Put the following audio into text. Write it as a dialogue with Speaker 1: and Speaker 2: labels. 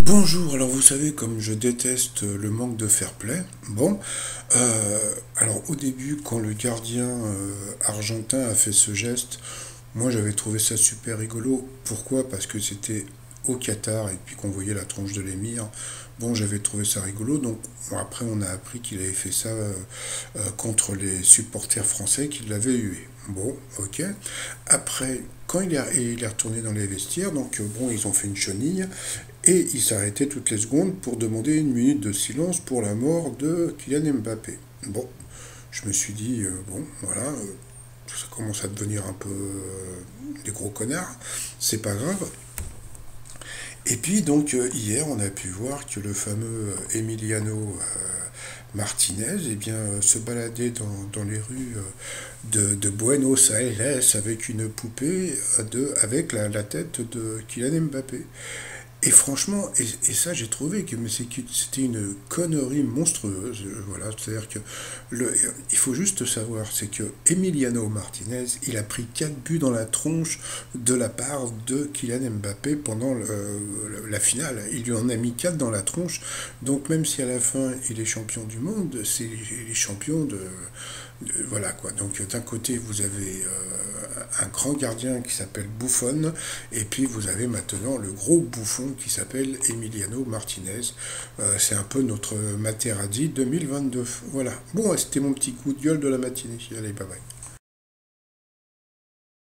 Speaker 1: Bonjour, alors vous savez comme je déteste le manque de fair play. Bon, alors au début quand le gardien argentin a fait ce geste, moi j'avais trouvé ça super rigolo. Pourquoi? Parce que c'était au Qatar et puis qu'on voyait la tronche de l'émir. Bon, j'avais trouvé ça rigolo. Donc bon, après on a appris qu'il avait fait ça contre les supporters français qui l'avaient hué. Bon, ok. Après, quand il est retourné dans les vestiaires, donc bon, ils ont fait une chenille et il s'arrêtait toutes les secondes pour demander une minute de silence pour la mort de Kylian Mbappé. Bon, je me suis dit, bon, voilà, ça commence à devenir un peu des gros connards, c'est pas grave. Et puis donc hier, on a pu voir que le fameux Emiliano Martinez eh bien, se baladait dans les rues de Buenos Aires avec une poupée avec la tête de Kylian Mbappé. Et franchement, et ça j'ai trouvé que c'était une connerie monstrueuse. Voilà, c'est-à-dire que il faut juste savoir, c'est que Emiliano Martinez, il a pris 4 buts dans la tronche de la part de Kylian Mbappé pendant la finale. Il lui en a mis 4 dans la tronche. Donc même si à la fin il est champion du monde, il est champion voilà quoi. Donc d'un côté vous avez un grand gardien qui s'appelle Buffon et puis vous avez maintenant le gros bouffon qui s'appelle Emiliano Martinez. C'est un peu notre Materazzi 2022. Voilà. Bon, c'était mon petit coup de gueule de la matinée. Allez, bye bye.